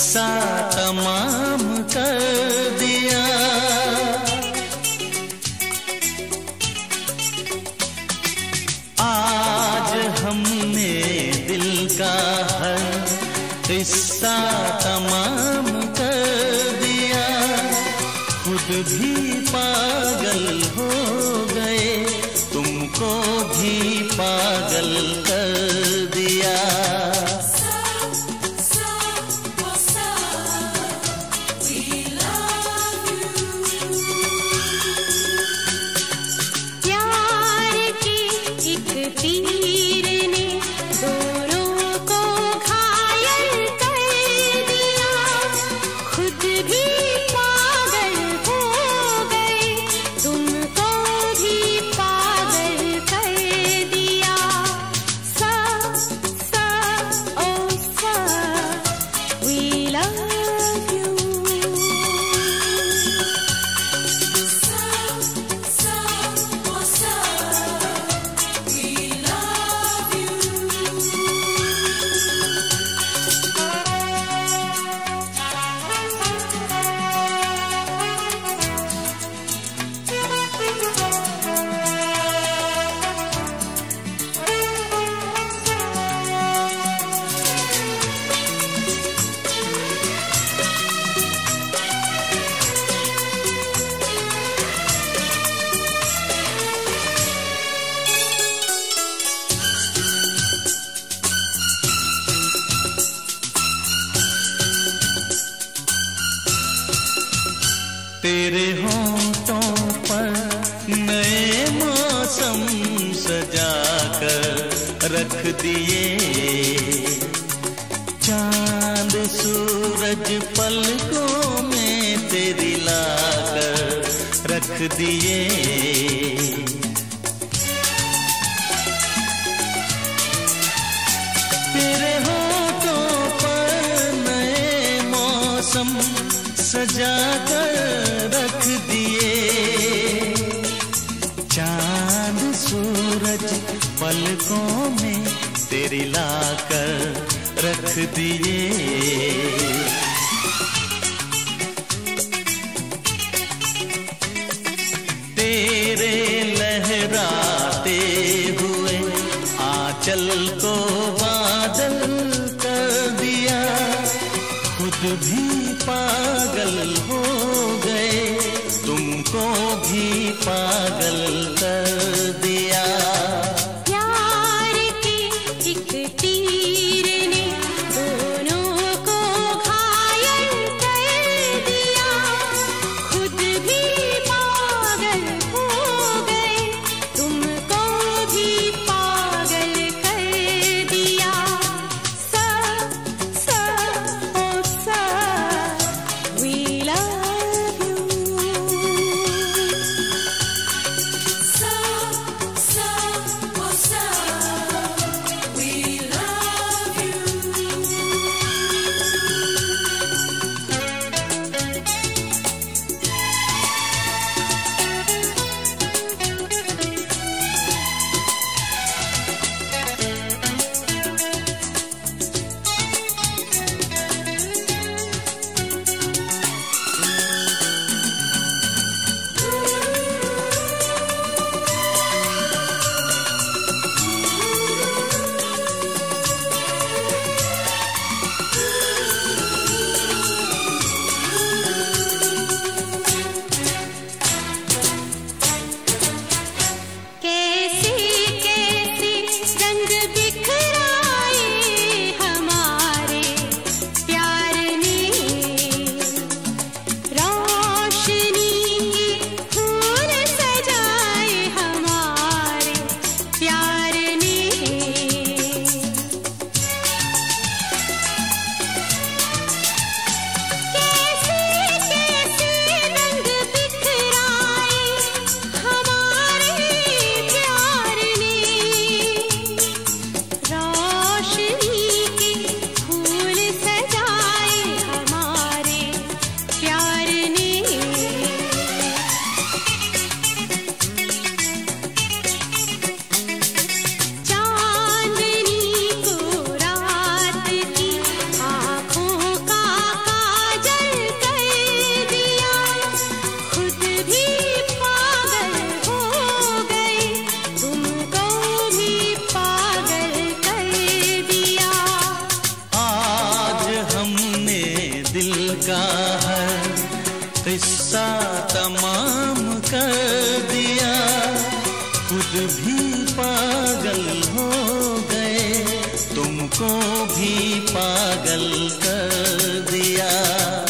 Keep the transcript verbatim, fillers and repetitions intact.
किस्सा तमाम कर दिया। आज हमने दिल का हर किस्सा तमाम कर दिया। खुद भी पागल हो गए, तुमको भी पागल कर दिया। तीर ने दोनों को घायल कर दिया। खुद भी पागल हो गए, तुमको भी पागल कर दिया। सा सा ओ सा we love you। सा सा ओ सा तेरे होंठों पर नए मौसम सजा कर रख दिए। चांद सूरज पलकों में तेरी लाकर रख दिए। तेरे होंठों पर नए मौसम सजा कर रख दिए। चांद सूरज पलकों में तेरी लाकर रख दिए। तेरे लहराते हुए आंचल को बादल कर दिया। खुद भी पागल हो गए, तुमको भी पागल कर दिया। प्यार के एक तीर ने दोनों को घायल कर दिया। खुद भी पागल हो गए, तुमको भी पागल कर दिया। सा सा ओ सा we love you। हर किस्सा तमाम कर दिया। खुद भी पागल हो गए, तुमको भी पागल कर दिया।